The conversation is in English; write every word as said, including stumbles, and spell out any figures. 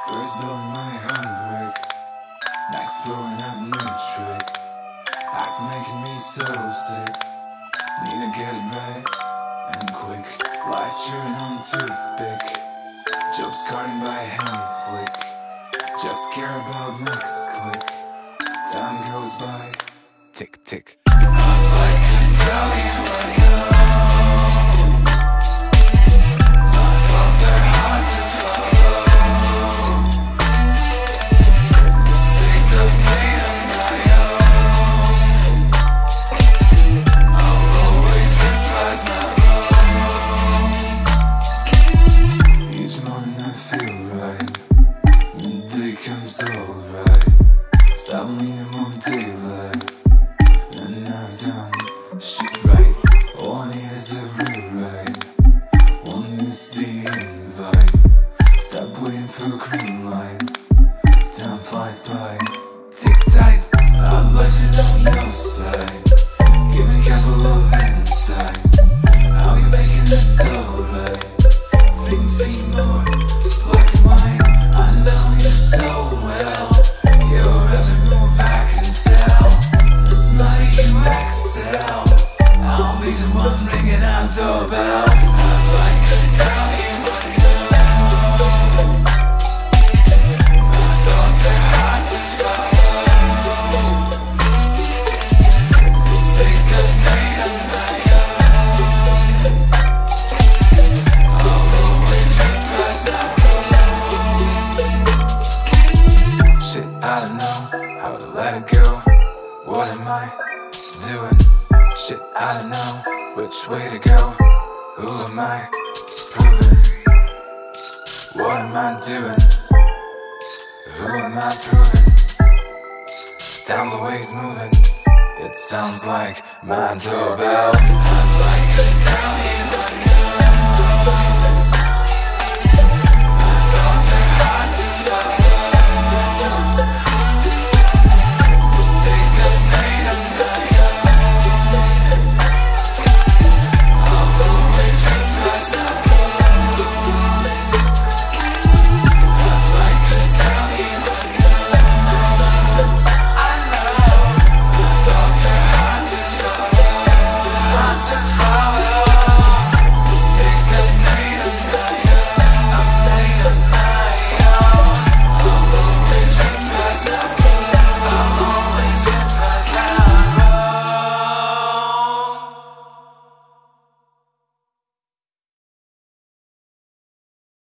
First building my own brick, next blowing up new trick. Acts making me so sick, need to get it right and quick. Life chewing on toothpick, jokes carding by hand flick. Just care about next click. Time goes by, tick tick. I'd like to tell you I know my thoughts are hard to follow. Mistakes I've made on my own. I'll always reprise my own. Each morning I feel right, midday comes alright. Stop leaning on daylight, and I've done shit right. All I need is a rewrite, one is the invite. Stop waiting for green light, time flies by, tick tight. I'd like to know your side, give me a couple of insights. How you making it so right? Things seem more black and white. I know you so well, your every move I can tell. It's money you excel, I'll be the one ringing our doorbell. I'd like to tell you I know my thoughts are hard to follow. Mistakes I've made on my own. I'll always reprise my own. Shit, I don't know how to let it go. What am I doing? Shit, I don't know which way to go. Who am I proving? What am I doing? Who am I proving? Down the way's moving, it sounds like my doorbell. I'd like to tell you